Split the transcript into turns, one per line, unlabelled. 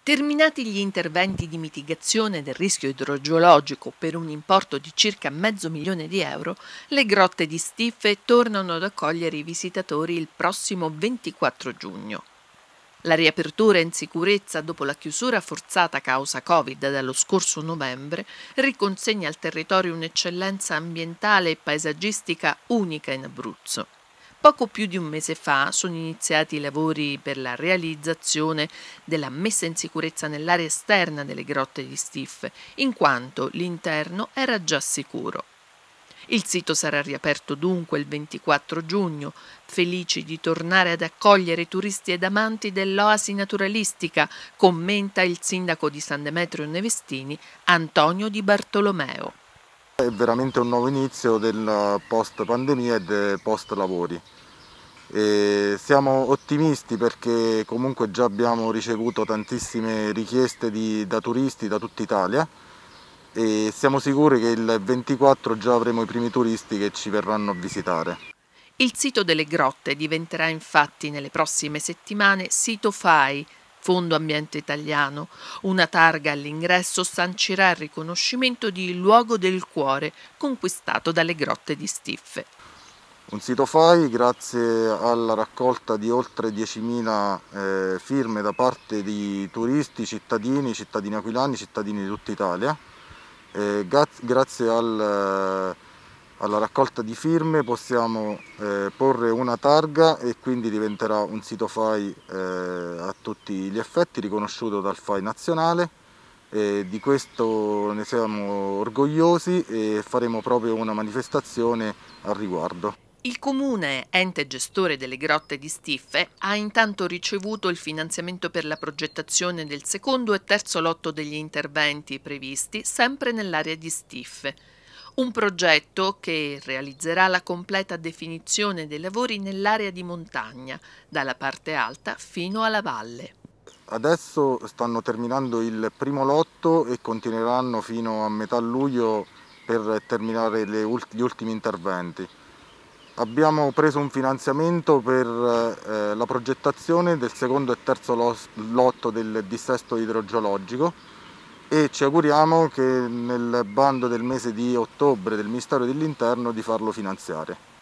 Terminati gli interventi di mitigazione del rischio idrogeologico per un importo di circa €500.000, le grotte di Stiffe tornano ad accogliere i visitatori il prossimo 24 giugno. La riapertura in sicurezza dopo la chiusura forzata causa Covid dallo scorso novembre riconsegna al territorio un'eccellenza ambientale e paesaggistica unica in Abruzzo. Poco più di un mese fa sono iniziati i lavori per la realizzazione della messa in sicurezza nell'area esterna delle grotte di Stiffe, in quanto l'interno era già sicuro. Il sito sarà riaperto dunque il 24 giugno, felici di tornare ad accogliere i turisti ed amanti dell'oasi naturalistica, commenta il sindaco di San Demetrio Nevestini, Antonio Di Bartolomeo.
È veramente un nuovo inizio del post pandemia e post lavori. Siamo ottimisti perché comunque già abbiamo ricevuto tantissime richieste da turisti da tutta Italia e siamo sicuri che il 24 già avremo i primi turisti che ci verranno a visitare.
Il sito delle grotte diventerà infatti nelle prossime settimane sito FAI, Fondo Ambiente Italiano. Una targa all'ingresso sancirà il riconoscimento di luogo del cuore conquistato dalle grotte di Stiffe.
Un sito FAI grazie alla raccolta di oltre 10.000 firme da parte di turisti, cittadini aquilani, cittadini di tutta Italia. Grazie alla raccolta di firme possiamo porre una targa e quindi diventerà un sito FAI a tutti gli effetti, riconosciuto dal FAI nazionale. Di questo ne siamo orgogliosi e faremo proprio una manifestazione al riguardo.
Il comune, ente gestore delle grotte di Stiffe, ha intanto ricevuto il finanziamento per la progettazione del secondo e terzo lotto degli interventi previsti sempre nell'area di Stiffe. Un progetto che realizzerà la completa definizione dei lavori nell'area di montagna, dalla parte alta fino alla valle.
Adesso stanno terminando il primo lotto e continueranno fino a metà luglio per terminare gli ultimi interventi. Abbiamo preso un finanziamento per la progettazione del secondo e terzo lotto del dissesto idrogeologico e ci auguriamo che nel bando del mese di ottobre del Ministero dell'Interno di farlo finanziare.